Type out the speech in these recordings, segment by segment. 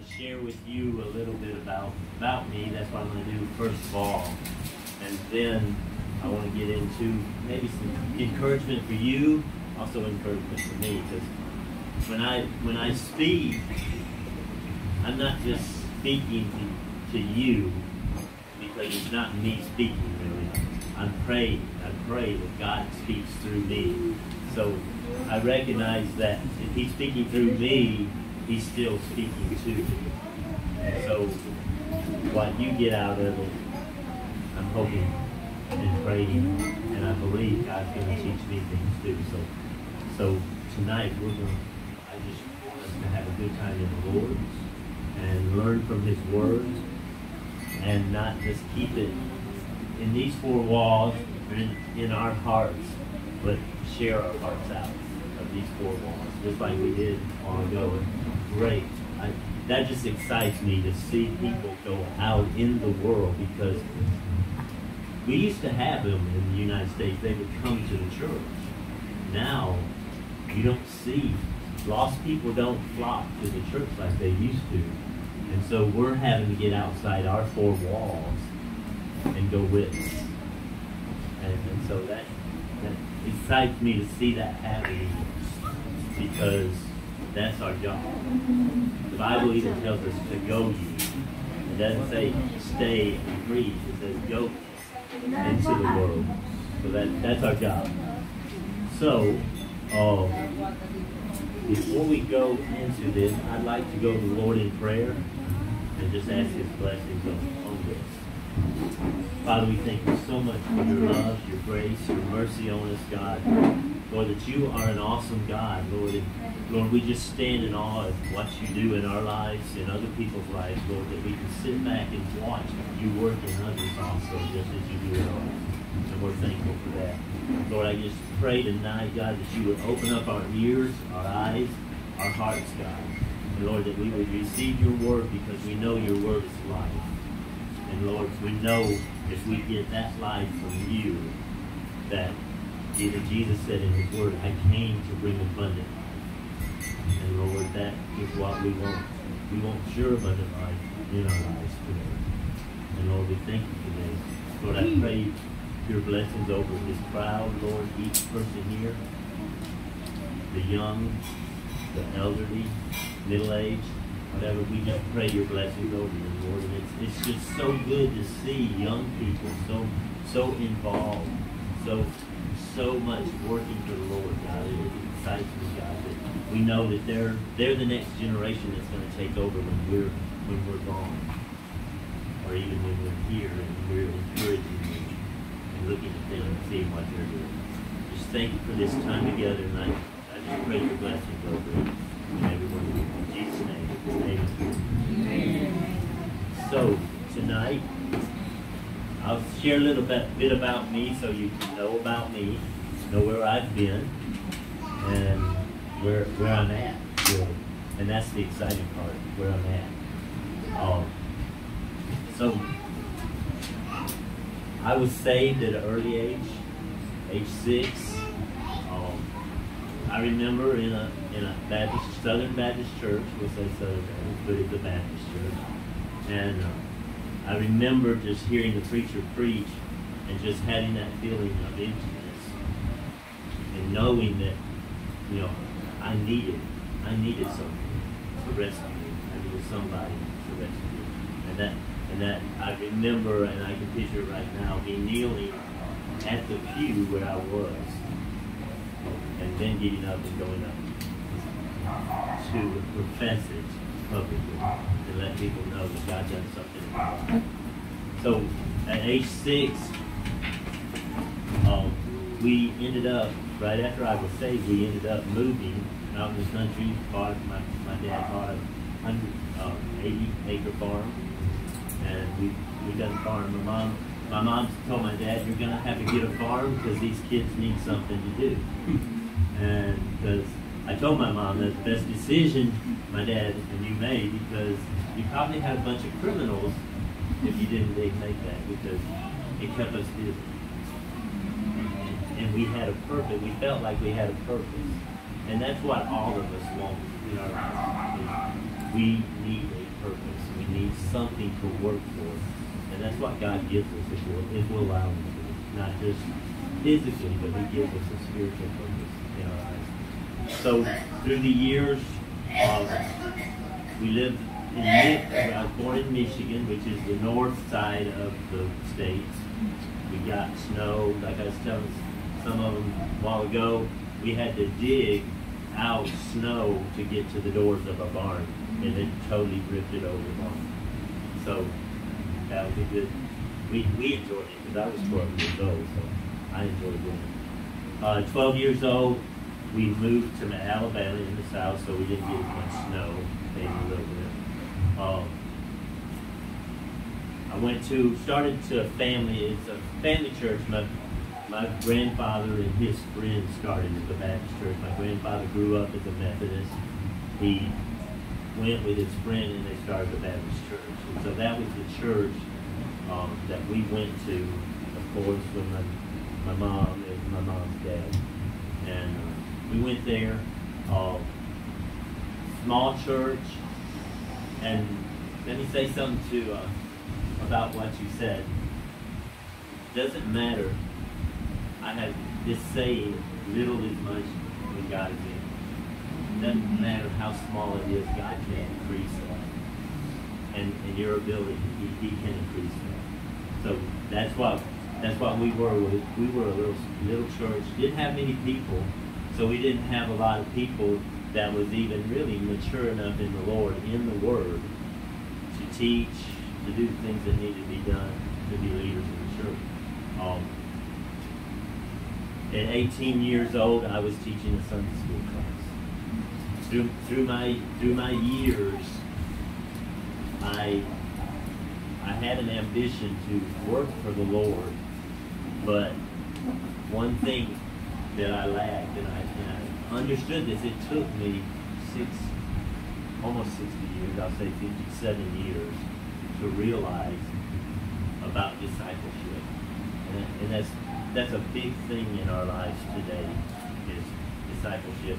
to share with you a little bit about me. That's what I'm going to do first of all. And then I want to get into maybe some encouragement for you, also encouragement for me. Because when I speak, I'm not just speaking to you because it's not me speaking really. I pray that God speaks through me. So I recognize that if He's speaking through me, He's still speaking to me. And so what you get out of it, I'm hoping and praying, and I believe God's going to teach me things too. So tonight I just want us to have a good time in the Lord and learn from His Word, and not just keep it in these four walls or in our hearts, but share our hearts out of these four walls, just like we did a while ago. And great. That just excites me to see people go out in the world, because we used to have them in the United States. They would come to the church. Now, you don't see, lost people don't flock to the church like they used to. And so we're having to get outside our four walls and go witness. And so that excites me to see that happening, because that's our job. The Bible even tells us to go ye. It doesn't say stay and breathe. It says go into the world. So that's our job. So, before we go into this, I'd like to go to the Lord in prayer and just ask His blessings on this. Father, we thank you so much for your love, your grace, your mercy on us, God. Lord, that you are an awesome God, Lord. And Lord, we just stand in awe of what you do in our lives, in other people's lives, Lord, that we can sit back and watch you work in others also, just as you do in ours. And we're thankful for that. Lord, I just pray tonight, God, that you would open up our ears, our eyes, our hearts, God. And Lord, that we would receive your word, because we know your word is life. And Lord, we know if we get that life from you, that even Jesus said in his word, I came to bring abundant life. And Lord, that is what we want. We want your abundant life in our lives today. And Lord, we thank you today. Lord, I pray your blessings over this crowd, Lord, each person here, the young, the elderly, middle-aged, whatever. We just pray your blessings over them, Lord. And it's just so good to see young people so involved, so much working for the Lord, God. It excites me, God, that we know that they're the next generation that's going to take over when we're gone, or even when we're here, and we're encouraging them and looking at them and seeing what they're doing. Just thank you for this time together, and I just pray your blessings over it and everyone. In Jesus' name, amen. So tonight, I'll share a little bit about me, so you can know about me, know where I've been, and where I'm at, really. And that's the exciting part, where I'm at. So I was saved at an early age 6. I remember in a Southern Baptist church, we'll say Southern Baptist, but it's a Baptist church, and I remember just hearing the preacher preach and just having that feeling of emptiness, and knowing that, you know, I needed something to rescue me. I needed somebody to rescue me. And that I remember, and I can picture it right now, me kneeling at the pew where I was, and then getting up and going up to profess it publicly and let people know that God done something in my life. So at age 6, we ended up, right after I was saved, we ended up moving out in the country. My dad bought a 180-acre farm, and we done farm. My mom told my dad, you're going to have to get a farm because these kids need something to do. And because I told my mom that the best decision my dad and you made, because you probably had a bunch of criminals if you didn't make that, because it kept us busy. And we had a purpose. We felt like we had a purpose. And that's what all of us want in our lives. We need a purpose. We need something to work for. And that's what God gives us if we'll allow Him to. Not just physically, but He gives us a spiritual purpose in our lives. So through the years, we lived I was born in Michigan, which is the north side of the States. We got snow, like I was telling some of them a while ago, we had to dig out snow to get to the doors of our barn, and it totally ripped it over the barn. So that was a good, we enjoyed it, because I was 12 years old, so I enjoyed doing it. 12 years old, we moved to Alabama in the south, so we didn't get as much snow, maybe a little bit. I started to a family, it's a family church. My grandfather and his friends started at the Baptist church. My grandfather grew up as a Methodist. He went with his friend and they started the Baptist church. And so that was the church that we went to, of course, with my mom and my mom's dad. And we went there, small church. And let me say something too about what you said. It doesn't matter. I have this saying, little is much when God is in it. It doesn't matter how small it is, God can increase that. And your ability, He can increase that. So that's what we were. We were a little church. Didn't have many people, so we didn't have a lot of people that was even really mature enough in the Lord, in the Word, to teach, to do things that needed to be done, to be leaders in the church. At 18 years old, I was teaching a Sunday school class. Through my years, I had an ambition to work for the Lord, but one thing that I lacked, and I understood this, it took me almost 60 years, I'll say 57 years, to realize about discipleship. And that's a big thing in our lives today, is discipleship.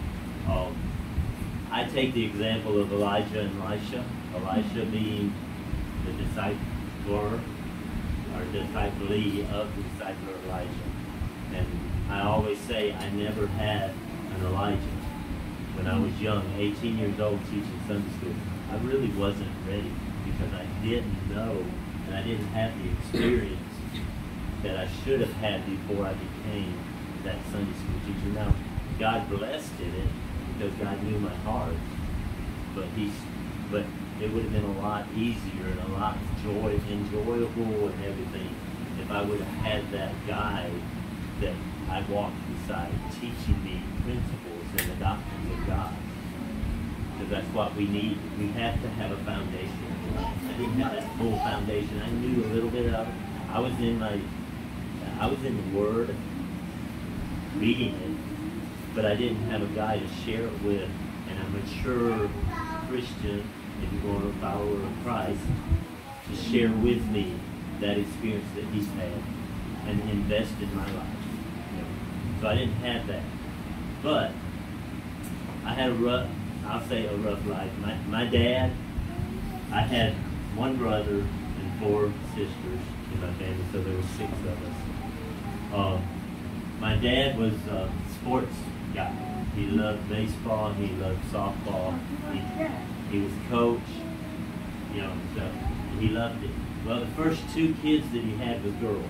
I take the example of Elijah and Elisha. Elisha being the discipler, or disciplee of the discipler Elijah. And I always say I never had an Elijah. When I was young, 18 years old, teaching Sunday school, I really wasn't ready, because I didn't know and I didn't have the experience that I should have had before I became that Sunday school teacher. Now, God blessed in it because God knew my heart, but it would have been a lot easier and a lot enjoyable and everything if I would have had that guide that I walked beside, teaching me principles and the doctrines of God. Because that's what we need. We have to have a foundation. I didn't have that full foundation. I knew a little bit of it. I was in the Word, reading it, but I didn't have a guy to share it with, and a mature Christian, if you're going to follower of Christ, to share with me that experience that he's had and invest in my life. So I didn't have that. But I had a rough life. My dad, I had one brother and 4 sisters in my family, so there were 6 of us. My dad was a sports guy. He loved baseball, he loved softball, he was coach, so he loved it. Well, the first 2 kids that he had was girls.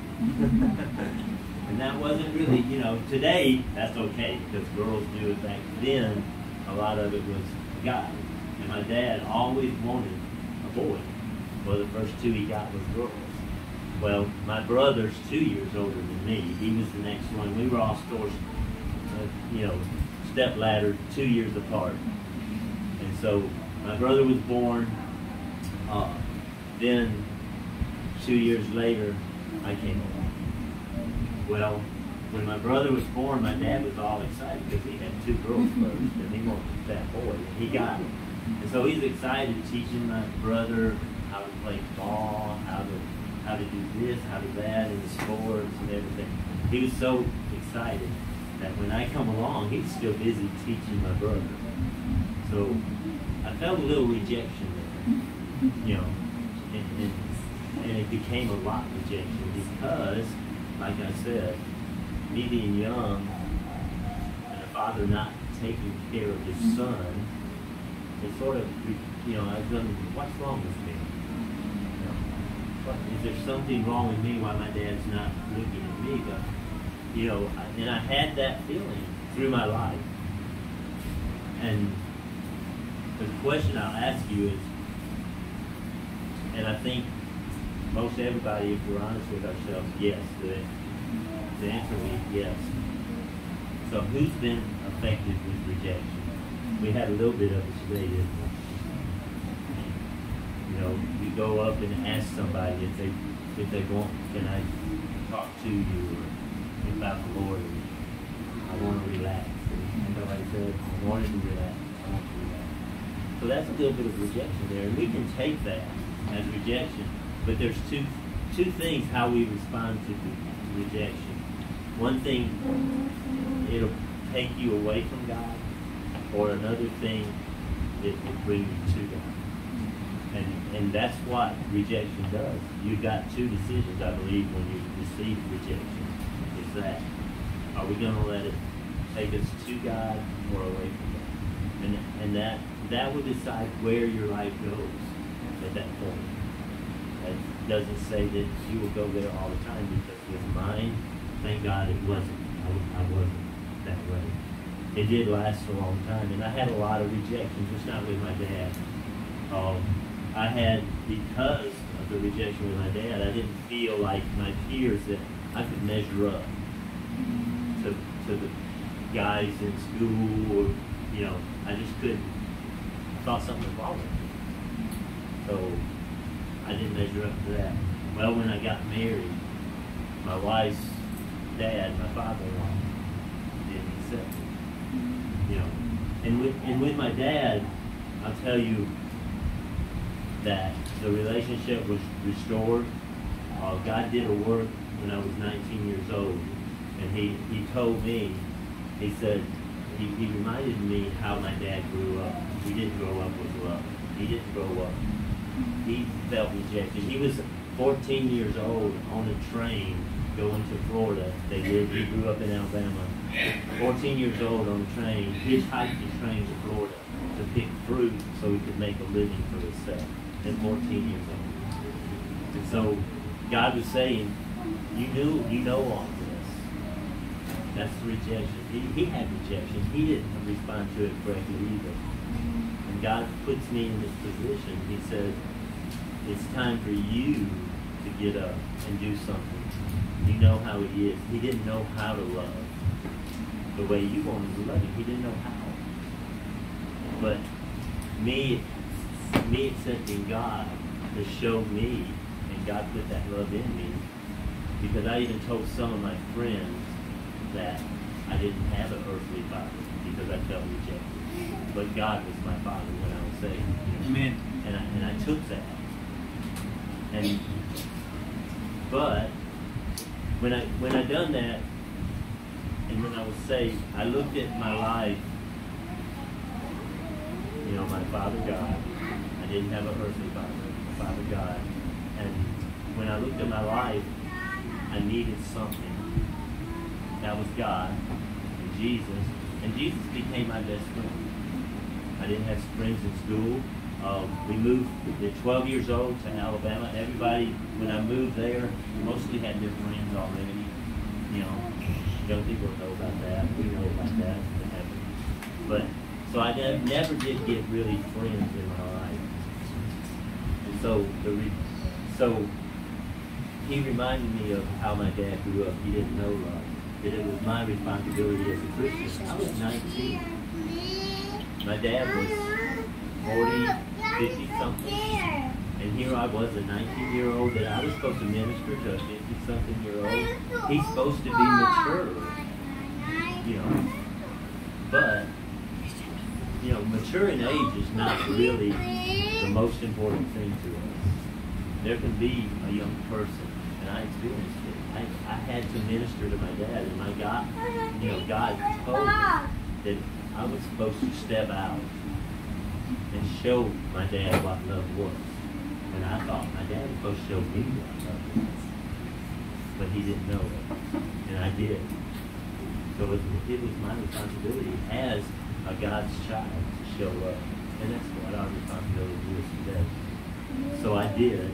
And that wasn't really, today that's okay because girls do it. Back then, a lot of it was guys. And my dad always wanted a boy. Well, the first 2 he got was girls. Well, my brother's 2 years older than me. He was the next one. We were all step ladder, 2 years apart. And so my brother was born. Then 2 years later, I came along. Well, when my brother was born, my dad was all excited because he had 2 girls first, and he wanted that boy, and he got it. And so he's excited teaching my brother how to play ball, how to do this, how to do that, in the sports and everything. He was so excited that when I come along, he's still busy teaching my brother. So I felt a little rejection there, you know, and it became a lot of rejection because, like I said, me being young and a father not taking care of his son, it sort of, you know, I was wondering, what's wrong with me? You know, is there something wrong with me why my dad's not looking at me? But, you know, and I had that feeling through my life. And the question I'll ask you is, and I think most everybody, if we're honest with ourselves, yes. The answer will be yes. So who's been affected with rejection? We had a little bit of it today, didn't we? You know, you go up and ask somebody if they want, can I talk to you or about the Lord? I want to relax. And nobody said, I wanted to relax. I want to relax. So that's a little bit of rejection there. And we can take that as rejection. But there's two things how we respond to rejection. One thing, it'll take you away from God, or another thing, it will bring you to God. And that's what rejection does. You've got two decisions, I believe, when you receive rejection. Is that, are we going to let it take us to God or away from God? And that will decide where your life goes at that point. It doesn't say that you will go there all the time, because with mine, thank God it wasn't. I wasn't that way. It did last a long time, and I had a lot of rejection, just not with my dad. I had, because of the rejection with my dad, I didn't feel like my peers that I could measure up to the guys in school, or, you know, I just couldn't. I thought something was wrong with me. So I didn't measure up to that. Well, when I got married, my wife's dad, my father-in-law, didn't accept me. You know, and with my dad, I'll tell you that the relationship was restored. God did a work when I was 19 years old, and he told me, he said, he reminded me how my dad grew up. He didn't grow up with love. He didn't grow up. He felt rejected. He was 14 years old on a train going to Florida. He grew up in Alabama. 14 years old on a train, hitchhiked his train to Florida to pick fruit so he could make a living for himself at 14 years old. And so God was saying, you know all this. That's the rejection. He had rejection. He didn't respond to it correctly either. And God puts me in this position. He said, it's time for you to get up and do something. You know how he is. He didn't know how to love the way you wanted to love him. He didn't know how. But me accepting God has showed me, and God put that love in me, because I even told some of my friends that I didn't have an earthly father because I felt rejected. But God was my father when I was saved. You know? Amen. And I took that. But when I done that, and when I was saved, I looked at my life. You know, my Father God. I didn't have an earthly father. My Father God. And when I looked at my life, I needed something. That was God and Jesus. And Jesus became my best friend. I didn't have friends in school. We moved at 12 years old to Alabama. Everybody, when I moved there, mostly had their friends already. You know, young people know about that. We know about that. But so I never did get really friends in my life. And so he reminded me of how my dad grew up. He didn't know love. That it was my responsibility as a Christian. I was 19. My dad was 40, 50 something. And here I was, a 19-year-old, that I was supposed to minister to a 50-something-year-old. He's supposed to be mature, you know. But, you know, mature in age is not really the most important thing to us. There can be a young person, and I experienced it. I had to minister to my dad, and God told me that I was supposed to step out and show my dad what love was. And I thought my dad was supposed to show me what love was. But he didn't know it. And I did. So it was my responsibility as a God's child to show love. And that's what our responsibility is today. So I did.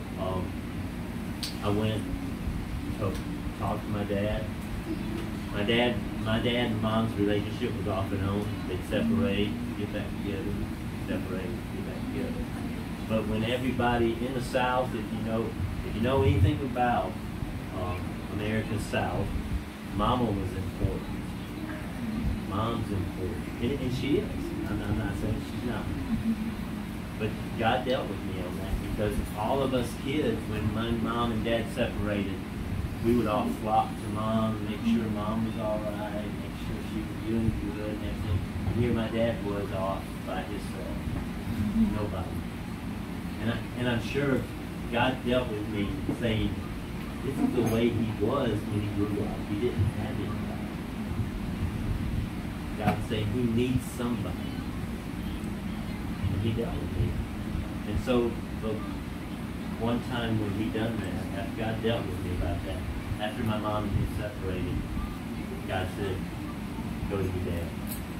I went to talk to my dad. My dad and mom's relationship was off and on. They'd separate, get back together, separate, get back together. But when everybody in the South, if you know anything about American South, Mama was important. Mom's important, and she is. I'm not saying she's not. But God dealt with me on that because all of us kids, when my mom and dad separated, we would all flock to mom, make sure mom was all right, make sure she was doing good and everything. And here my dad was off by himself. Nobody. And I'm sure God dealt with me saying, this is the way he was when he grew up. He didn't have anybody. God was saying he needs somebody. And he dealt with me. And so the one time when he done that, God dealt with me about that. After my mom and him separated, God said, go to your dad.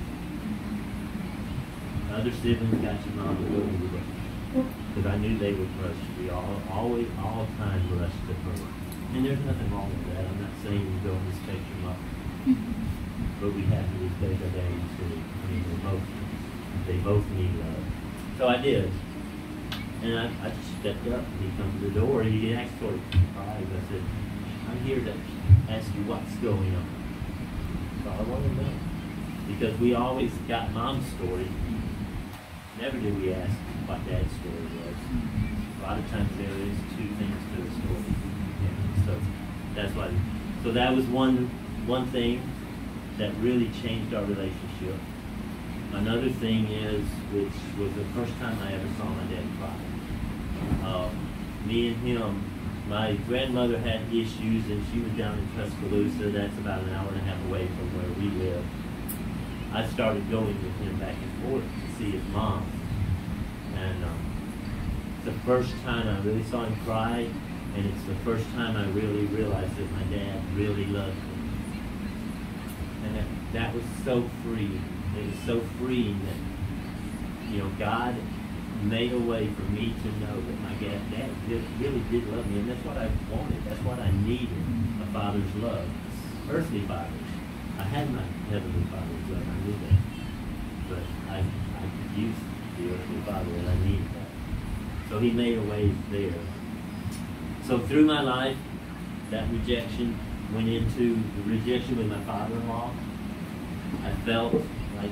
Other siblings got your mom to go to your dad. Because I knew they would rush. We all time rush to her. And there's nothing wrong with that. I'm not saying you don't respect your mom. But we have to respect our daddies too. I mean, they both need love. So I did. And I just stepped up and he come to the door and he asked sort of surprised. I said, I'm here to ask you what's going on. So I want to know. Because we always got mom's story. Never did we ask what dad's story was. A lot of times there is two things to the story. Yeah, so that's why. So that was one thing that really changed our relationship. Another thing is, which was the first time I ever saw my dad cry. Me and him, my grandmother had issues and she was down in Tuscaloosa. That's about an hour and a half away from where we live. I started going with him back and forth to see his mom. And the first time I really saw him cry, and it's the first time I really realized that my dad really loved me. And that was so freeing. It was so freeing that, God made a way for me to know that my dad really did love me. And that's what I wanted. That's what I needed, a father's love. Earthly fathers. I had my heavenly father's love. I knew that. But I could use the earthly father, and I needed that. So he made a way there. So through my life, that rejection went into the rejection with my father-in-law. I felt like,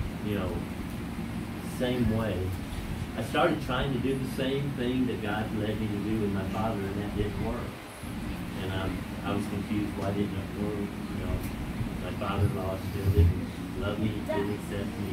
same way. I started trying to do the same thing that God led me to do with my father, and that didn't work. And I was confused why didn't it work. My father-in-law still didn't love me, didn't accept me.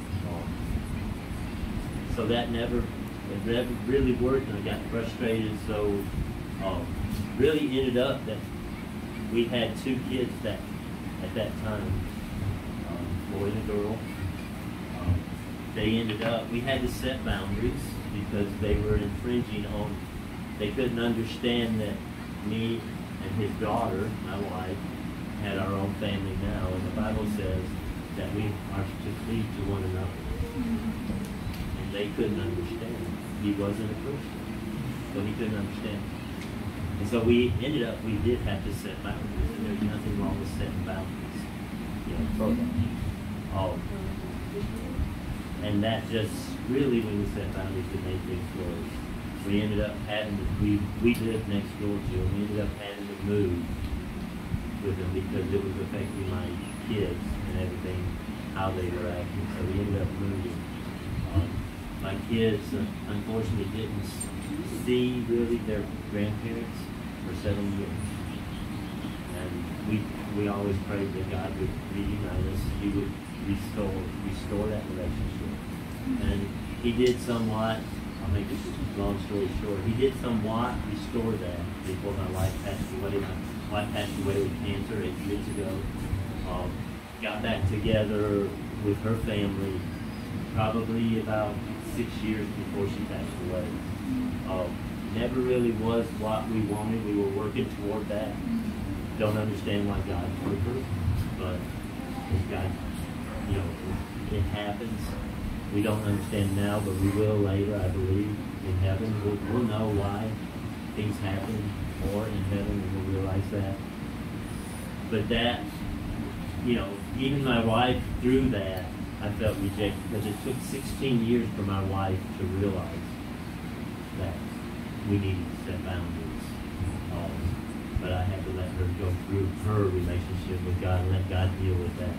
So it never really worked, and I got frustrated. So really ended up that we had two kids at that time, boy and a girl. They ended up, we had to set boundaries because they were infringing on, they couldn't understand that me and his daughter, my wife, had our own family now. And the Bible says that we are to cleave to one another. And they couldn't understand. He wasn't a Christian, so he couldn't understand. And so we ended up, we did have to set boundaries, and there's nothing wrong with setting boundaries. For them. And that just really, when we set boundaries, it made things worse. We ended up having to, we lived next door to him. We ended up having to move with him because it was affecting my kids and everything, how they were acting. So we ended up moving. My kids, unfortunately, didn't see really their grandparents for 7 years. And we always prayed that God would reunite us. He would restore that relationship. And he did somewhat, I'll make this long story short, he did somewhat restore that before my wife passed away. My wife passed away with cancer 8 years ago. Got back together with her family, probably about 6 years before she passed away. Never really was what we wanted. We were working toward that. Don't understand why God took her, but it's God, you know, it happens. We don't understand now, but we will later, I believe, in heaven. We'll know why things happen more in heaven, and we'll realize that. But that, you know, even my wife, through that, I felt rejected because it took 16 years for my wife to realize that we needed to set boundaries. But I had to let her go through her relationship with God and let God deal with that.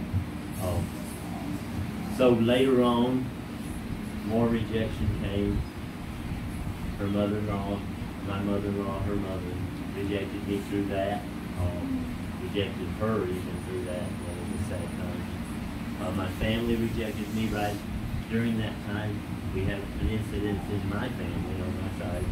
So later on, more rejection came. Her mother-in-law, my mother-in-law, her mother rejected me through that. Rejected her even through that. That was a sad time. My family rejected me right during that time. We had an incident in my family on my side.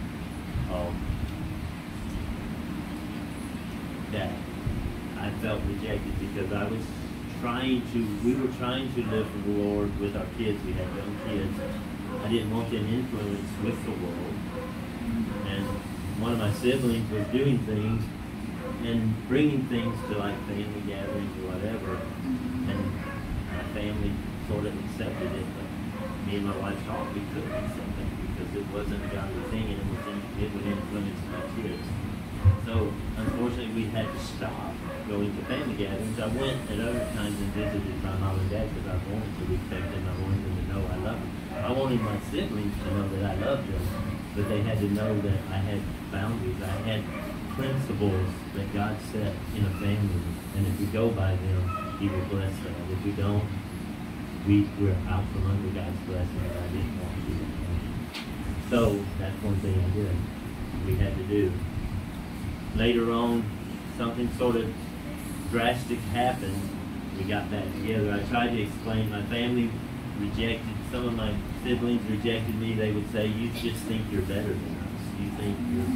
That I felt rejected because I was we were trying to live for the Lord with our kids. We had young kids. I didn't want them influenced with the world. And one of my siblings was doing things and bringing things to like family gatherings or whatever. And my family sort of accepted it, but me and my wife thought we couldn't accept it because it wasn't a godly thing and it would influence my kids. So unfortunately we had to stop going to family gatherings. I went at other times and visited my mom and dad because I wanted to respect them. I wanted them to know I love them. I wanted my siblings to know that I loved them, but they had to know that I had boundaries. I had principles that God set in a family, and if we go by them, He will bless them. If we don't, we're out from under God's blessing, and I didn't want to do that. So that's one thing I did. We had to do. Later on, something sort of drastic happened. We got back together. I tried to explain. My family rejected, some of my siblings rejected me. They would say, you just think you're better than us. You think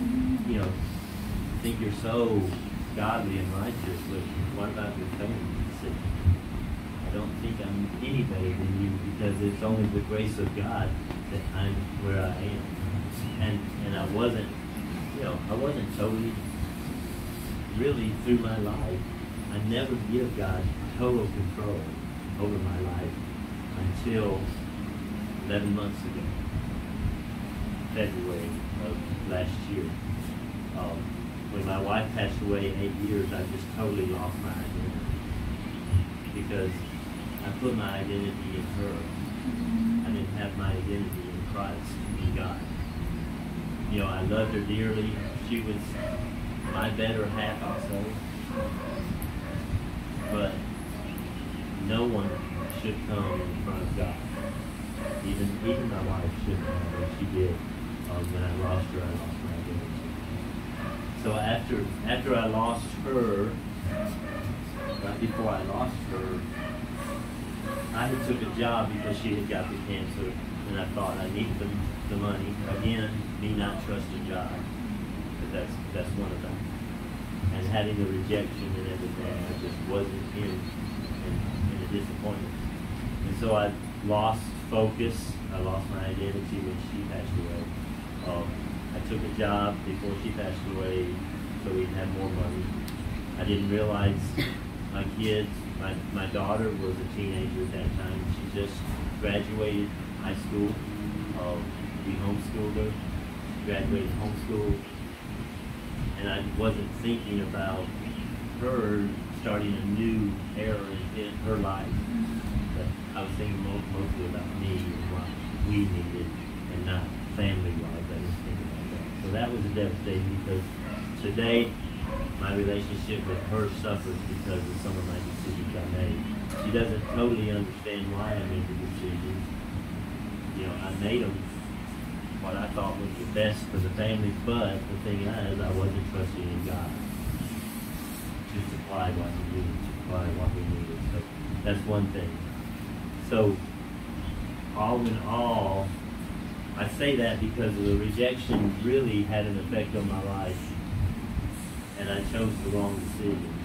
you're so godly and righteous, but what about your family? I said, I don't think I'm any better than you because it's only the grace of God that I'm where I am. And I wasn't totally, really through my life. I never give God total control over my life until 11 months ago, February of last year. When my wife passed away 8 years, I just totally lost my identity because I put my identity in her. I didn't have my identity in Christ, in God. You know, I loved her dearly. She was my better half also. But no one should come in front of God. Even my wife shouldn't have, but she did. When I lost her, I lost my identity. So after I lost her, right before I lost her, I had took a job because she had got the cancer, and I thought I needed the money. Again, me not trusting God, but that's one of them. And having the rejection and everything, I just wasn't in a disappointment. And so I lost focus. I lost my identity when she passed away. I took a job before she passed away so we'd have more money. I didn't realize my kids, my daughter was a teenager at that time. She just graduated high school. We homeschooled her. She graduated homeschool. And I wasn't thinking about her starting a new era in her life. But I was thinking mostly about me and what we needed and not family-wise. I didn't think about that. So that was devastating because today my relationship with her suffers because of some of my decisions I made. She doesn't totally understand why I made the decisions. You know, I made them what I thought was the best for the family, but the thing is, I wasn't trusting in God to supply what we needed. So that's one thing. So all in all, I say that because the rejection really had an effect on my life, and I chose the wrong decision.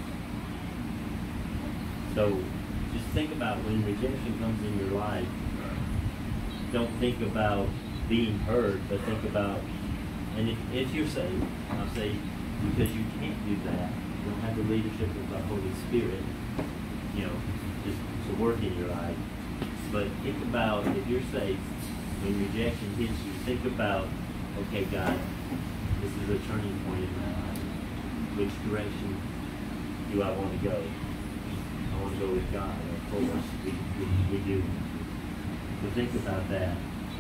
So just think about when rejection comes in your life, don't think about being heard, but think about, and if you're saved, I'll say, because you can't do that, you don't have the leadership of the Holy Spirit, you know, just to work in your life. But think about, if you're saved, when rejection hits you, think about, okay, God, this is a turning point in my life. Which direction do I want to go? I want to go with God, of course, we do. So think about that.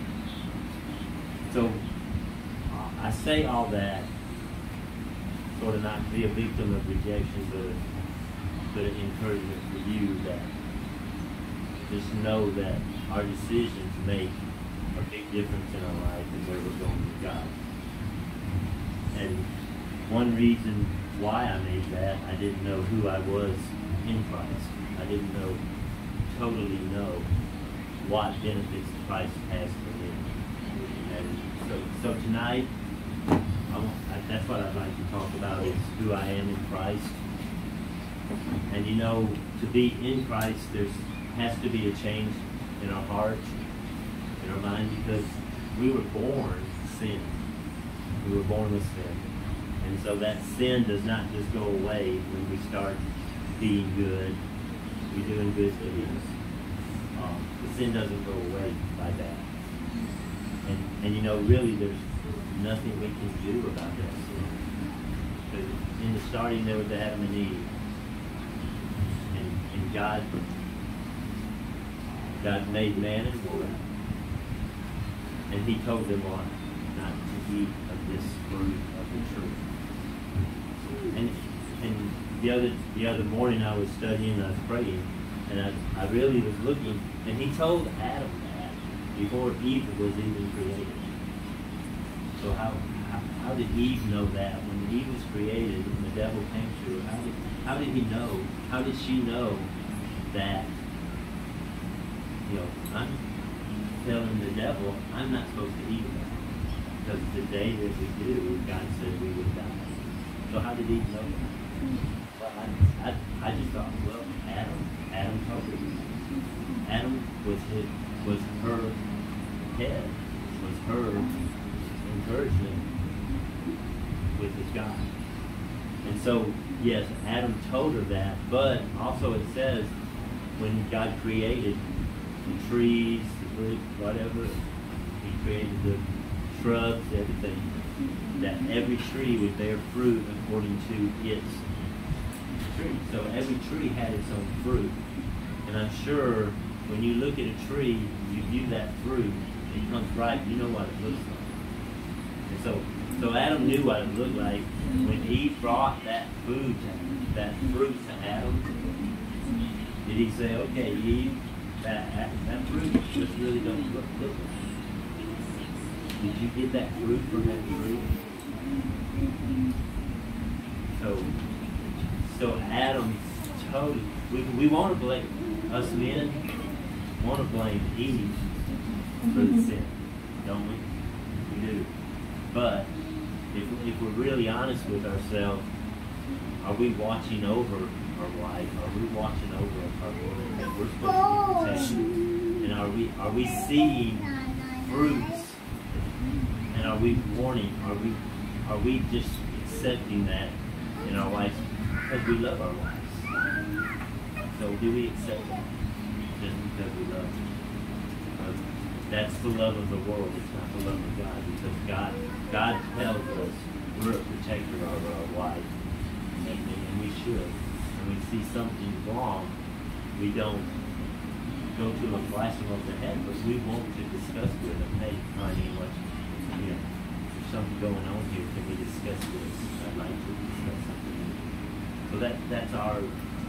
So I say all that sort of not to be a victim of rejection, but an encouragement for you that just know that our decisions make a big difference in our life and where we're going with God. And one reason why I made that, I didn't know who I was in Christ. I didn't totally know what benefits Christ has for me. And so tonight, that's what I'd like to talk about, is who I am in Christ. And you know, to be in Christ, has to be a change in our hearts, in our mind, because we were born sin. We were born with sin. And so that sin does not just go away when we start being good, we're doing good things. The sin doesn't go away by that. And you know, really there's nothing we can do about that sin. Because in the starting there was Adam and Eve. And God made man and woman. And he told them what? Not to eat of this fruit of the tree. And the other morning I was studying, I was praying, and I really was looking, and he told Adam that before Eve was even created. So how did Eve know that when Eve was created and the devil came to her? How did he know? How did she know that? You know, I'm telling the devil I'm not supposed to eat of that, because the day that we do, God said we would die. So how did Eve know that? Well, I just thought, well, Adam told her. Adam was her head, was her encouragement with his God. And so, yes, Adam told her that, but also it says when God created the trees, the wood, whatever, he created the shrubs, everything, that every tree would bear fruit according to its tree. So every tree had its own fruit. And I'm sure when you look at a tree, you view that fruit, it becomes ripe, you know what it looks like. And so Adam knew what it looked like. When Eve brought that fruit to Adam, did he say, okay, Eve, that fruit just really don't look like? Did you get that fruit from that tree? So Adam totally, we want to blame, us men want to blame Eve for the sin, don't we? We do. But if we're really honest with ourselves, are we watching over our wife? Are we watching over our woman that we're supposed to be protecting? And are we seeing fruits? And are we warning? Are we just accepting that in our lives because we love our wives? So do we accept that just because we love them? That's the love of the world. It's not the love of God, because God tells us we're a protector of our wife, and we should. When we see something wrong, we don't go to a flash them over the head, but we want to discuss with them. Hey, honey, there's something going on here. Can we discuss this? I'd like to discuss something. So that's our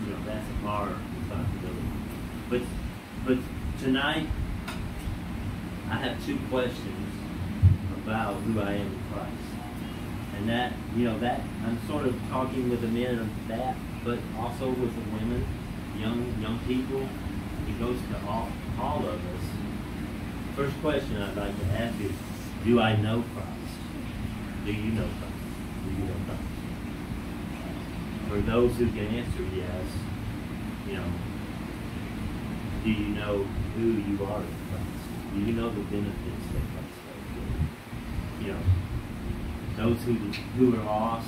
responsibility. But tonight, I have two questions about who I am in Christ. And that I'm sort of talking with the men on that, but also with the women, young people. It goes to all of us. First question I'd like to ask is, do I know Christ? Do you know Christ? Do you know Christ? For those who can answer yes, do you know who you are in Christ? Do you know the benefits that Christ does? You know, those who are lost,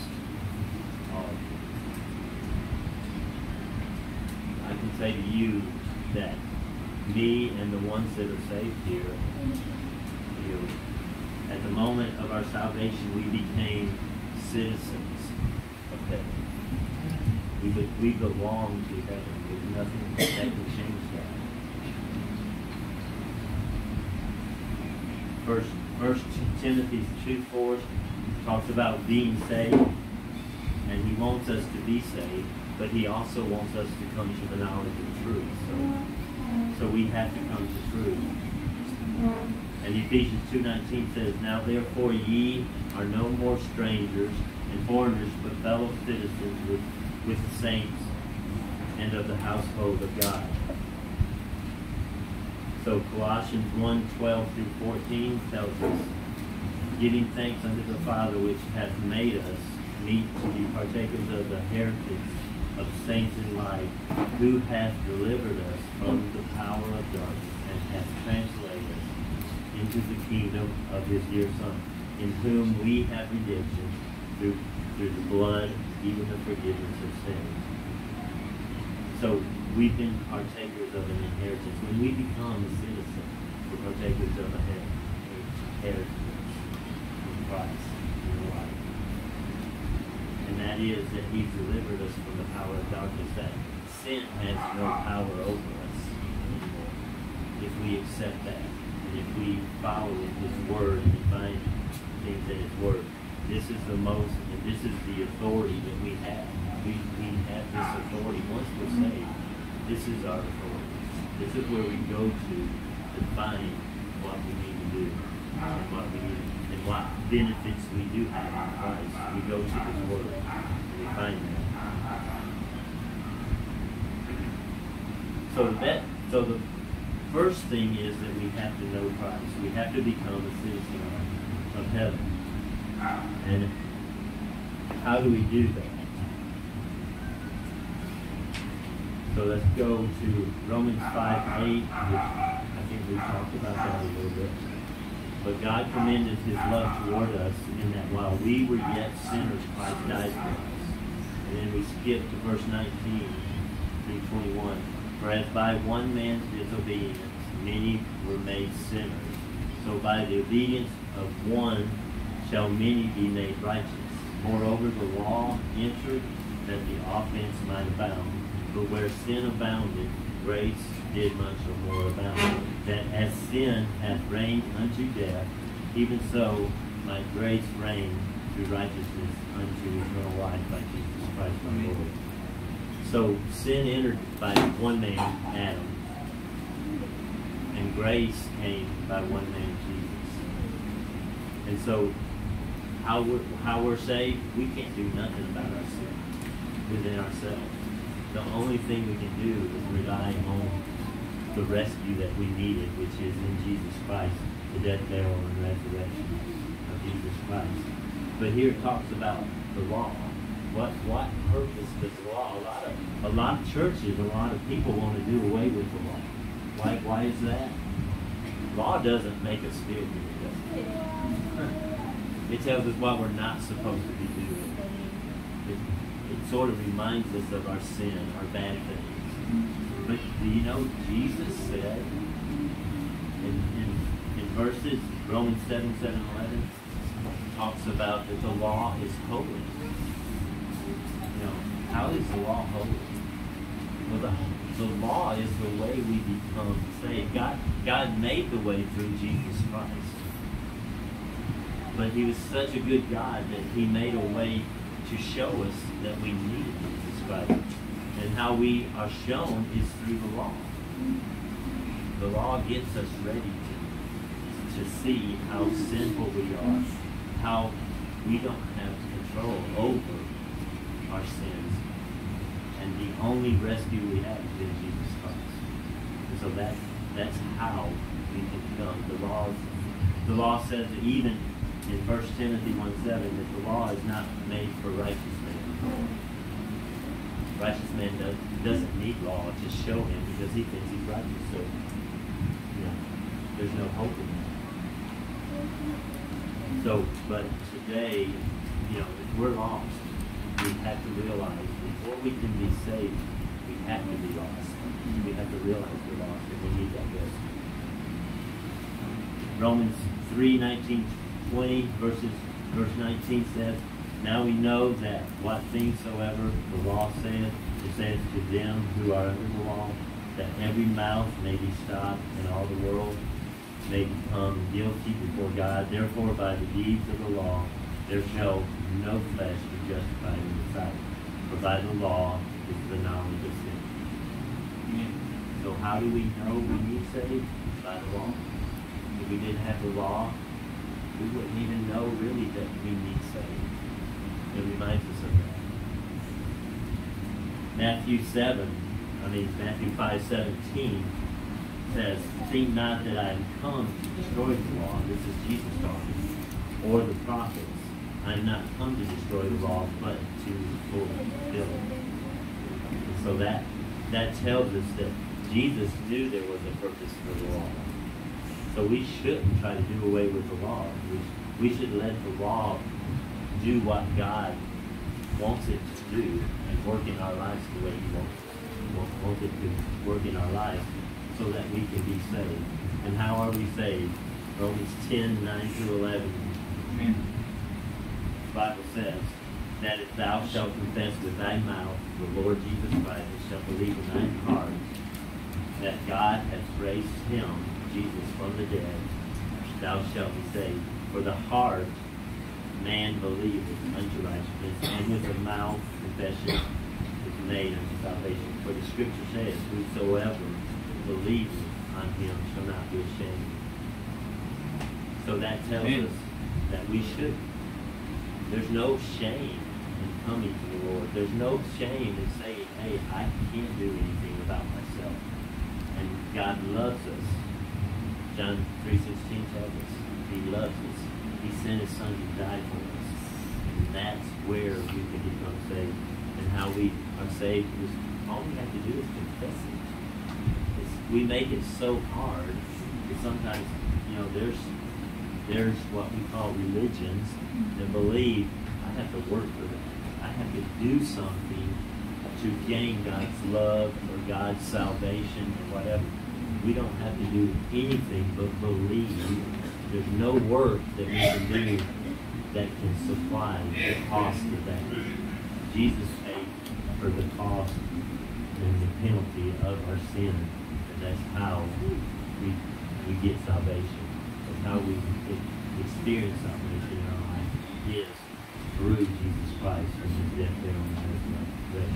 I can say to you that me and the ones that are saved here, you know, at the moment of our salvation, we became citizens of heaven. We belong to heaven. There's nothing that can change that. First Timothy 2:4 talks about being saved, and he wants us to be saved, but he also wants us to come to the knowledge of truth. So we have to come to truth. And Ephesians 2:19 says, "Now therefore ye are no more strangers and foreigners, but fellow citizens with the saints and of the household of God." So Colossians 1:12-14 tells us, "Giving thanks unto the Father which hath made us meet to be partakers of the heritage of saints in light, who hath delivered us from the power of darkness, and hath translated us into the kingdom of his dear Son, in whom we have redemption through the blood, even the forgiveness of sins." So we've been partakers of an inheritance. When we become a citizen, we're partakers of a inheritance in Christ in life. And that is that he's delivered us from the power of darkness, that sin has no power over us anymore. If we accept that, and if we follow his word and find things in his word, this is the most, and this is the authority that we have. We have this authority. Once we're saved, this is our authority. This is where we go to find what we need to do and what we need, and what benefits we do have in Christ. We go to his word and we find that. So the first thing is that we have to know Christ. We have to become a citizen of heaven. And how do we do that? So let's go to Romans 5:8, which I think we talked about that a little bit. "But God commended his love toward us in that while we were yet sinners, Christ died for us." And then we skip to verse 19-21. "For as by one man's disobedience many were made sinners, so by the obedience of one shall many be made righteous. Moreover, the law entered that the offense might abound. But where sin abounded, grace did much more abound. That as sin hath reigned unto death, even so might grace reign through righteousness unto eternal life by Jesus Christ our Lord." So sin entered by one man, Adam, and grace came by one man, Jesus. And so how we're saved, we can't do nothing about our sin within ourselves. The only thing we can do is rely on the rescue that we needed, which is in Jesus Christ, the death, burial, and resurrection of Jesus Christ. But here it talks about the law. What purpose does the law? A lot of churches, a lot of people want to do away with the law. Why is that? Law doesn't make us feel good, does it? It tells us what we're not supposed to be doing. It sort of reminds us of our sin, our bad things. But do you know Jesus said in verses, Romans 7:11, talks about that the law is holy. You know, how is the law holy? Well, the law is the way we become saved. God made the way through Jesus Christ. But he was such a good God that he made a way to show us that we needed Jesus Christ. And how we are shown is through the law. The law gets us ready to see how sinful we are, how we don't have control over our sins. And the only rescue we have is in Jesus Christ. And so that's how we can come. The law says that even in 1 Timothy 1:7 that the law is not made for righteous men. Righteous man doesn't need law to show him because he thinks he's righteous. So, there's no hope in that. So, but today, if we're lost, we have to realize before we can be saved, we have to be lost. We have to realize we're lost and we need that rescue. Romans 3:19-20 verse 19 says, now we know that what things soever the law saith, it saith to them who are under the law, that every mouth may be stopped and all the world may become guilty before God. Therefore, by the deeds of the law, there shall no flesh be justified in the sight. For by the law is the knowledge of sin. So how do we know we need saved? By the law. If we didn't have the law, we wouldn't even know really that we need saved. It reminds us of that. Matthew 5:17 says, think not that I am come to destroy the law. This is Jesus talking. Or the prophets. I am not come to destroy the law, but to fulfill it. And so that tells us that Jesus knew there was a purpose for the law. So we shouldn't try to do away with the law. We should let the law do what God wants it to do and work in our lives the way He wants it to work in our lives so that we can be saved. And how are we saved? Romans 10:9-11. Amen. The Bible says that if thou shalt confess with thy mouth the Lord Jesus Christ and shalt believe in thine heart that God hath raised him, Jesus, from the dead, thou shalt be saved. For the heart man believeth unto righteousness, and with the mouth confession is made unto salvation. For the Scripture says, whosoever believeth on him shall not be ashamed. So that tells us that we should. There's no shame in coming to the Lord. There's no shame in saying, hey, I can't do anything about myself. And God loves us. John 3:16 tells us He loves us. He sent His Son to die for us. And that's where we can become saved. And how we are saved is all we have to do is confess it. We make it so hard that sometimes, there's what we call religions that believe I have to work for that. I have to do something to gain God's love or God's salvation or whatever. We don't have to do anything but believe. There's no work that we can do that can supply the cost of that. Jesus paid for the cost and the penalty of our sin. And that's how we get salvation. That's how we experience salvation in our life is through Jesus Christ and His death there on the earth.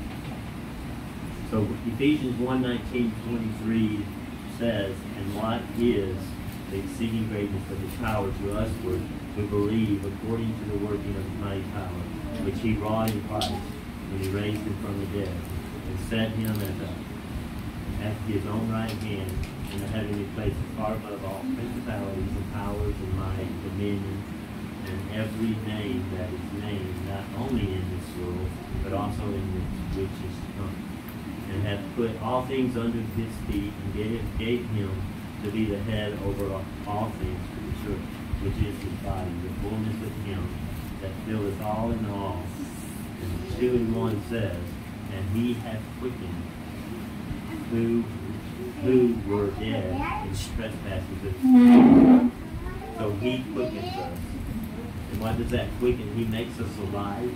So Ephesians 1:19-23 says, and what is the exceeding greatness of His power to us who believe according to the working of His mighty power, which He wrought in Christ when He raised Him from the dead and set Him at His own right hand in the heavenly places, far above all principalities and powers and might, dominion, and every name that is named, not only in this world, but also in which is to come. And hath put all things under His feet, and gave Him to be the head over all things to the church, which is His body, the fullness of Him that filleth all in all. And 2:1 says, and He hath quickened who were dead in trespasses and sins. So He quickens us. And what does that quicken? He makes us alive.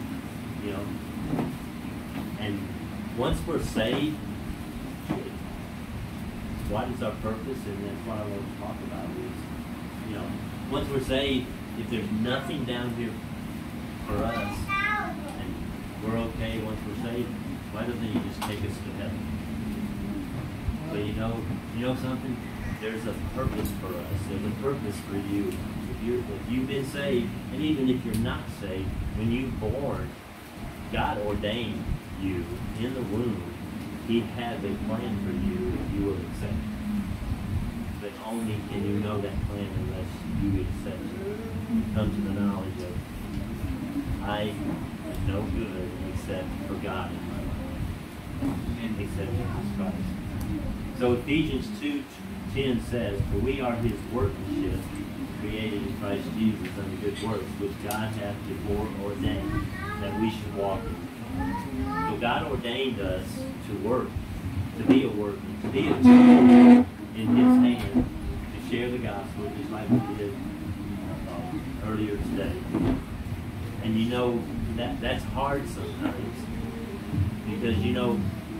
And once we're saved, what is our purpose? And that's what I want to talk about is, once we're saved, if there's nothing down here for us, and we're okay once we're saved, why doesn't He just take us to heaven? But you know something? There's a purpose for us. There's a purpose for you. If you've been saved, and even if you're not saved, when you're born, God ordained you in the womb. He has a plan for you if you will accept it. But only can you know that plan unless you accept it. Come to the knowledge of, I am no good except for God in my life. And except Jesus Christ. So Ephesians 2:10 says, "For we are his workmanship, created in Christ Jesus unto good works, which God hath before ordained that we should walk in." So God ordained us to work, to be a workman, to be a tool in his hand, to share the gospel, just like we did earlier today. And you know, that's hard sometimes, because you know,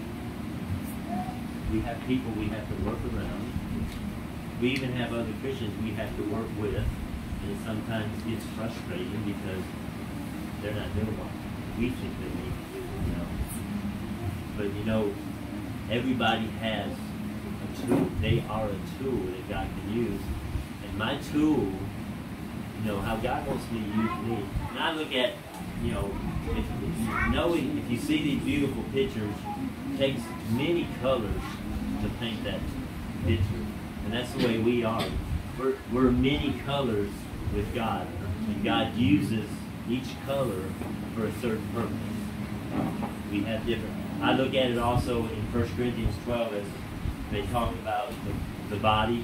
we have people we have to work around. We even have other Christians we have to work with, and it sometimes gets frustrating because they're not doing what we think they need to do, you know. But you know, everybody has a tool. They are a tool that God can use. And my tool, you know, how God wants me to use me. And I look at, you know, if you see these beautiful pictures, it takes many colors to paint that picture. And that's the way we are. We're many colors with God. And God uses each color for a certain purpose. We have different. I look at it also in 1 Corinthians 12 as they talk about the body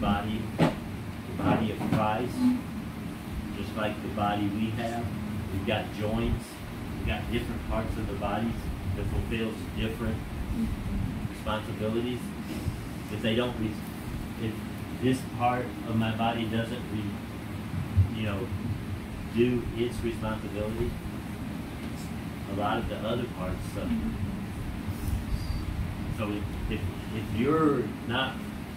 of Christ, just like the body we have. We've got joints. We've got different parts of the bodies that fulfills different responsibilities. If they don't, if this part of my body doesn't, do its responsibility, a lot of the other parts suffer. So if you're not,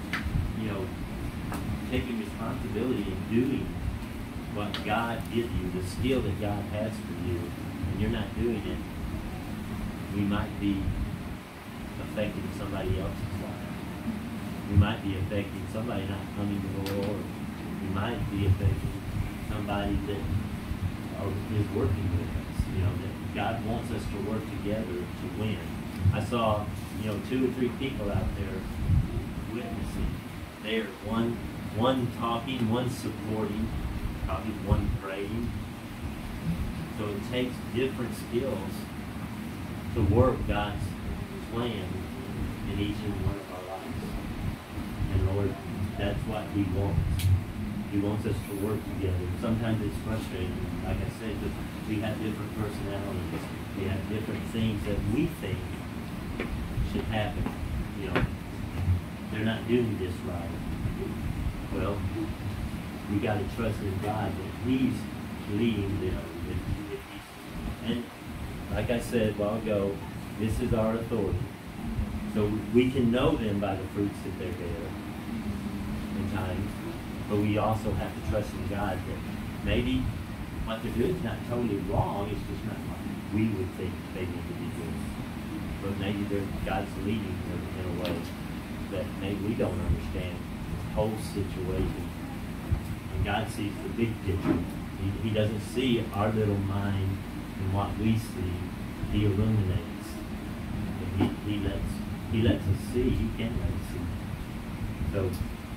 taking responsibility and doing what God gives you, the skill that God has for you, and you're not doing it, we might be affecting somebody else's life. We might be affecting somebody not coming to the Lord. We might be affecting somebody that is working with us. That God wants us to work together to win. I saw, 2 or 3 people out there witnessing. They're one talking, one supporting, probably one praying. So it takes different skills to work God's plan in each and one of our lives. And Lord, that's what He wants. He wants us to work together. Sometimes it's frustrating, like I said, because we have different personalities. We have different things that we think should happen. They're not doing this right. Well, we got to trust in God that He's leading them. And like I said a while ago, this is our authority. So we can know them by the fruits that they bear in times. But we also have to trust in God that maybe what they're doing is not totally wrong. It's just not what we would think they need to be doing. But maybe God's leading them in a way that maybe we don't understand the whole situation. And God sees the big picture. He doesn't see our little mind and what we see. He illuminates. And he lets us see. He can let us see. So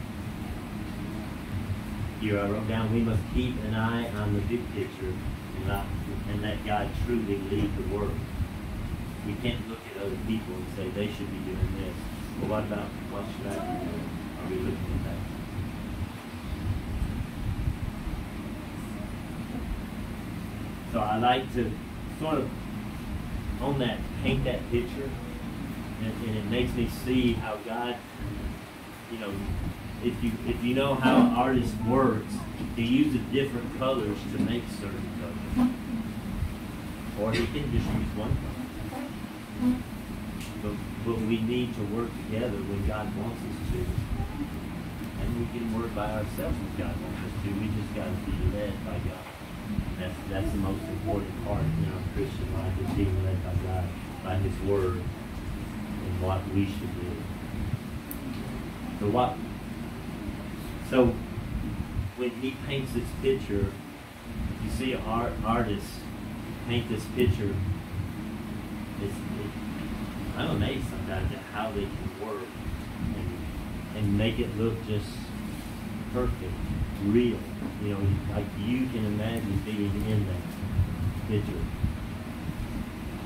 here I wrote down, we must keep an eye on the big picture and let God truly lead the work. We can't look at other people and say they should be doing this. Well, what about what should I be doing? Are we looking at that? So I like to sort of paint that picture, and it makes me see how God, if you know how an artist works, he uses different colors to make certain colors. Or he can just use one color. But we need to work together when God wants us to. And we can work by ourselves when God wants us to. We just got to be led by God. That's the most important part in our Christian life, is being led by God, by His Word, and what we should do. So when he paints this picture, you see an artist paint this picture, I'm amazed sometimes at how they can work and make it look just perfect, real. Like you can imagine being in that picture.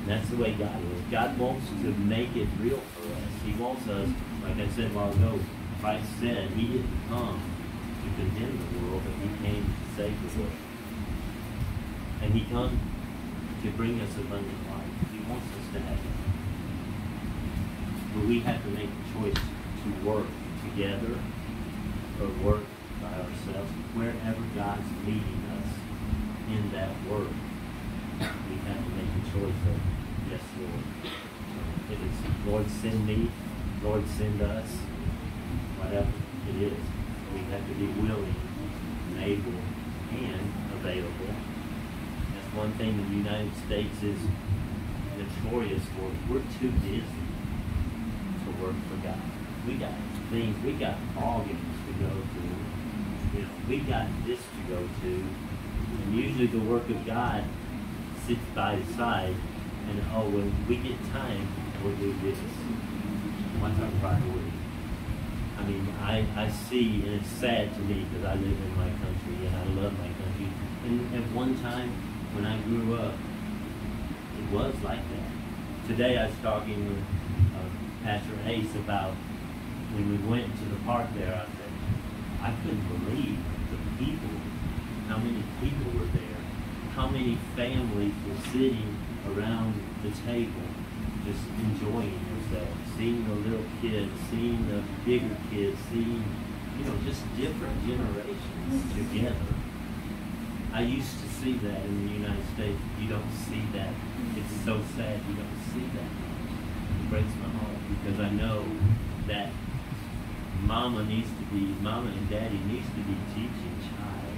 And that's the way God is. God wants to make it real for us. He wants us, like I said a while ago, Christ said he didn't come to condemn the world, but he came to save the world. And he come to bring us abundant life. He wants us to have it. But we have to make the choice to work together or work by ourselves. Wherever God's leading us in that work, we have to make the choice of, yes, Lord. If it's Lord, send me, Lord, send us, whatever it is, we have to be willing and able and available. That's one thing the United States is notorious for. We're too busy to work for God. We got things, we got ball games to go to, you know, we got this to go to, and usually the work of God sits by the side, and oh, when we get time, we'll do this. What's our priority? I mean, I see, and it's sad to me because I live in my country and I love my country. And at one time when I grew up, it was like that. Today I was talking with Pastor Ace about when we went to the park there. I said, I couldn't believe the people, how many people were there, how many families were sitting around the table just enjoying themselves, seeing the little kids, seeing the bigger kids, seeing, you know, just different generations together. I used to see that in the United States. You don't see that. It's so sad you don't see that. It breaks my heart because I know that mama and daddy needs to be teaching child.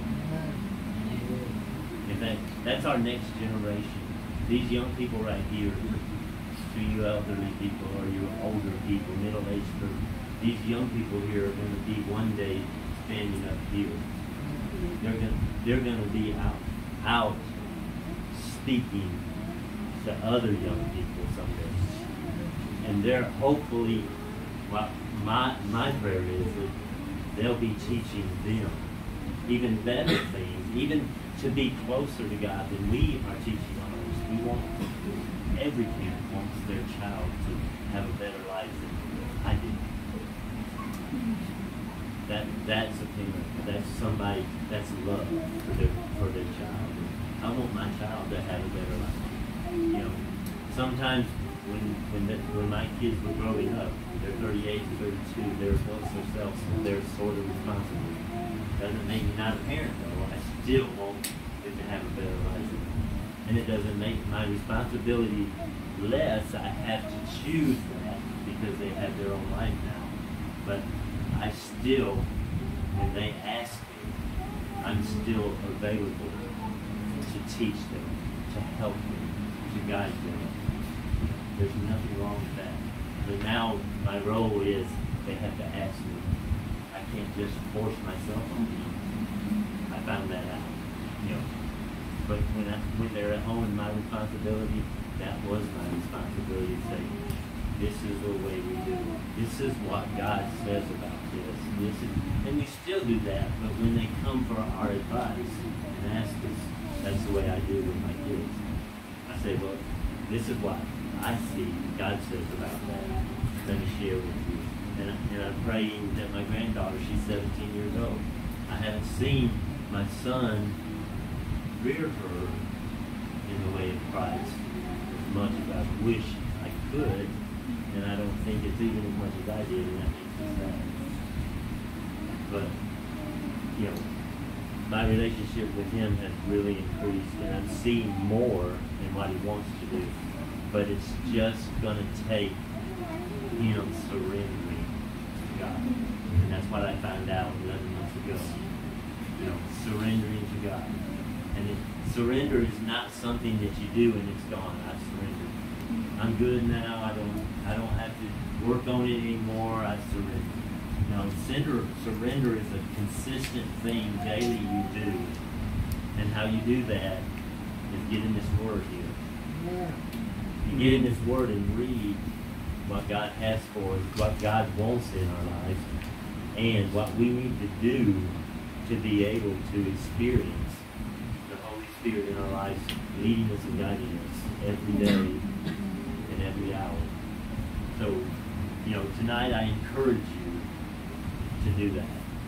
In fact, that's our next generation. These young people right here, to you elderly people or you older people, middle-aged people, these young people here are going to be one day standing up here. They're going to be out speaking to other young people someday. And they're hopefully, well, my prayer is that they'll be teaching them even better things, even to be closer to God than we are teaching others. We want, every parent wants their child to have a better life than I did. That's a parent. That's somebody. That's love for their child. I want my child to have a better life. You know, sometimes when my kids were growing up, they're 38 and 32. They're adults themselves, so they're sort of responsible. Doesn't make me not a parent though. I still want them to have a better life, and it doesn't make my responsibility less. I have to choose that because they have their own life now. But I still, when they ask me, I'm still available to teach them, to help them, to guide them. There's nothing wrong with that. But now my role is they have to ask me. I can't just force myself on them. I found that out. You know. But when they're at home, and my responsibility, that was my responsibility to say, this is the way we do it. This is what God says about this. And we still do that, but when they come for our advice and ask us, that's the way I do with my kids. I say, well, this is what I see God says about that. Let me share with you. And I'm praying that my granddaughter, she's 17 years old. I haven't seen my son rear her in the way of Christ as much as I wish I could. And I don't think it's even as much as I did, and that makes me sad. But, you know, my relationship with him has really increased, and I'm seeing more in what he wants to do. But it's just going to take him surrendering to God. And that's what I found out 11 months ago. You know, surrendering to God. And surrender is not something that you do and it's gone. I've surrendered. I'm good now. I don't have to work on it anymore. I surrender. No, surrender is a consistent thing daily you do. And how you do that is get in this word here. Yeah. You get in this word and read what God has for us, what God wants in our lives, and what we need to do to be able to experience the Holy Spirit in our lives, leading us and guiding us every day that reality. So, tonight I encourage you to do that.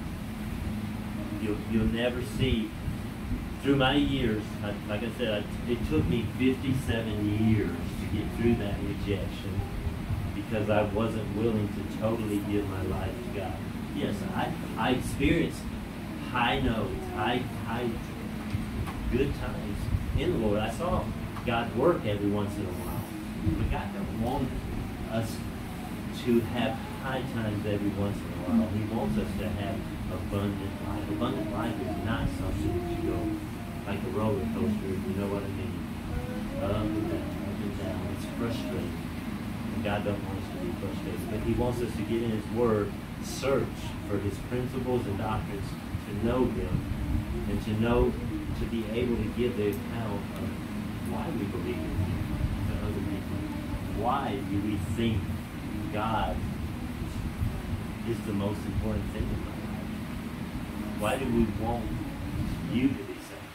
You'll never see, through my years, like I said, it took me 57 years to get through that rejection because I wasn't willing to totally give my life to God. Yes, I experienced high notes, high good times in the Lord. I saw God work every once in a while. But God don't want us to have high times every once in a while. He wants us to have abundant life. Abundant life is not something that you go like a roller coaster, if you know what I mean. Up and down, up and down. It's frustrating. And God don't want us to be frustrated. But He wants us to get in His Word, search for His principles and doctrines, to know Him, and to be able to give the account of why we believe in Him to other people. Why do we think God is the most important thing in our life? Why do we want you to be saved?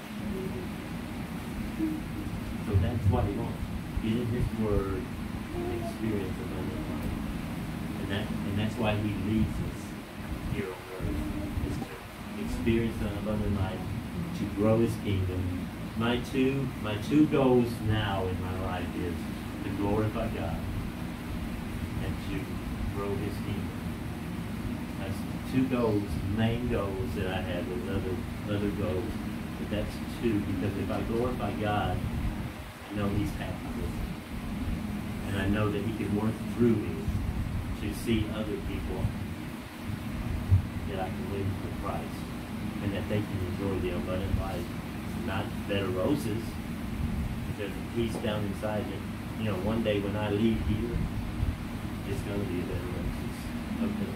So that's what He wants. Get in His Word and experience abundant life. And that's why He leads us here on earth, is to experience an abundant life, to grow His kingdom. My two goals now in my life is to glorify God and to grow His kingdom. That's two goals, main goals that I have. There's other goals, but that's two, because if I glorify God, I know He's happy with me. And I know that He can work through me to see other people that I can win for Christ, and that they can enjoy the abundant life. Not bed of roses, because the peace down inside it. One day when I leave here, it's going to be a bed of roses. Okay.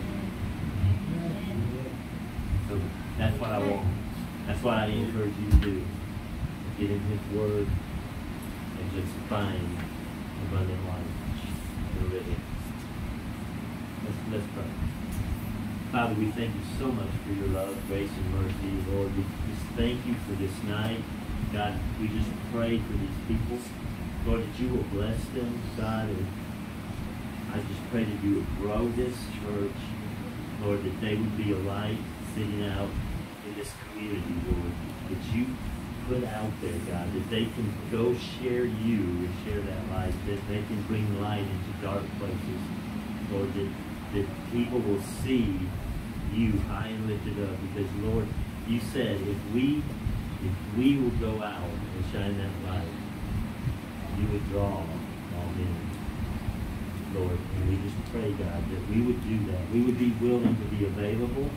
So that's what I want. That's what I encourage you to do. Get in His Word and just find abundant life. Already. Let's pray. Father, we thank you so much for your love, grace, and mercy, Lord. We just thank you for this night. God, we just pray for these people. Lord, that you will bless them, God, and I just pray that you would grow this church, Lord, that they would be a light sitting out in this community, Lord, that you put out there, God, that they can go share you and share that light, that they can bring light into dark places, Lord, that people will see you high and lifted up, because, Lord, you said if we will go out and shine that light, you would draw all men, Lord. And we just pray, God, that we would do that. We would be willing to be available.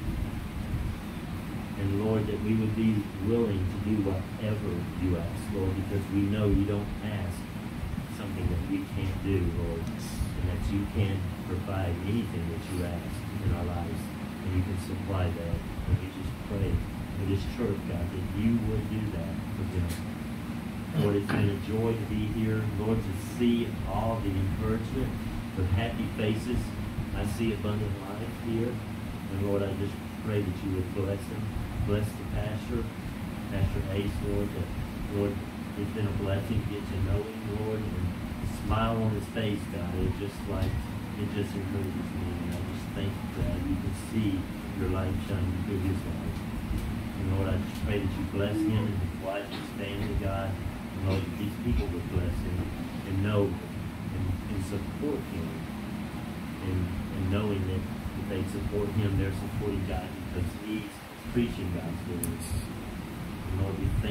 And, Lord, that we would be willing to do whatever you ask, Lord, because we know you don't ask something that we can't do, Lord, and that you can provide anything that you ask in our lives, and you can supply that. And we just pray for this church, God, that you would do that for them. Lord, it's been a joy to be here, Lord, to see all the encouragement, the happy faces. I see abundant life here, and Lord, I just pray that you would bless them. Bless the pastor, Pastor Ace, Lord, that, Lord, it's been a blessing to get to know him, Lord, and the smile on his face, God, it just encourages me, and I just thank you, God, you can see your light shining through his life. And Lord, I just pray that you bless him and his wife and his family, God, and Lord, that these people would bless him and know and support him, and knowing that if they support him, they're supporting God, because he's preaching God's word. And Lord, we thank